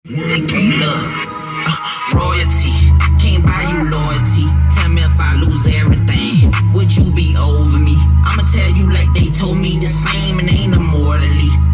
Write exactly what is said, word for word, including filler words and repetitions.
Look, uh, royalty, can't buy you loyalty. Tell me if I lose everything, would you be over me? I'ma tell you like they told me, this fame and ain't immortally.